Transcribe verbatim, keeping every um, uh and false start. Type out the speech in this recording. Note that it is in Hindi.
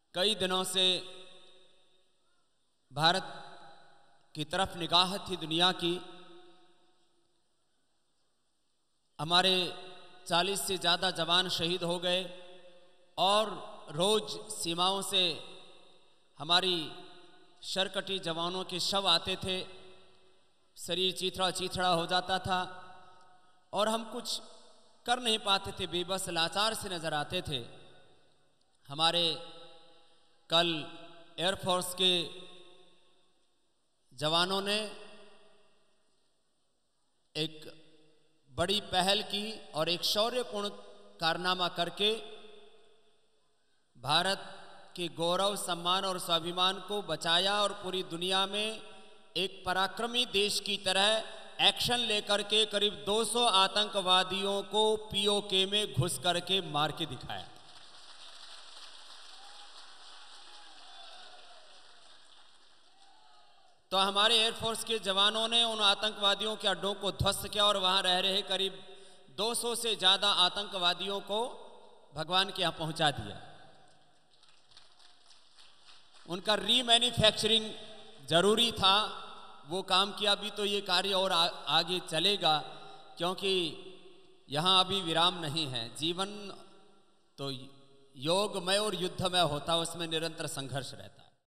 कई दिनों से भारत की तरफ निगाह थी दुनिया की। हमारे चालीस से ज़्यादा जवान शहीद हो गए और रोज़ सीमाओं से हमारी शरकटी जवानों के शव आते थे, शरीर चीथड़ा चीथड़ा हो जाता था और हम कुछ कर नहीं पाते थे, बेबस लाचार से नज़र आते थे। हमारे कल एयरफोर्स के जवानों ने एक बड़ी पहल की और एक शौर्यपूर्ण कारनामा करके भारत के गौरव, सम्मान और स्वाभिमान को बचाया और पूरी दुनिया में एक पराक्रमी देश की तरह एक्शन लेकर के करीब दो सौ आतंकवादियों को पीओके में घुस करके मार के दिखाया। तो हमारे एयरफोर्स के जवानों ने उन आतंकवादियों के अड्डों को ध्वस्त किया और वहां रह रहे करीब दो सौ से ज्यादा आतंकवादियों को भगवान के यहां पहुंचा दिया। उनका रीमैन्युफैक्चरिंग जरूरी था, वो काम किया भी तो ये कार्य और आ, आगे चलेगा, क्योंकि यहाँ अभी विराम नहीं है। जीवन तो योगमय और युद्धमय होता है, उसमें निरंतर संघर्ष रहता है।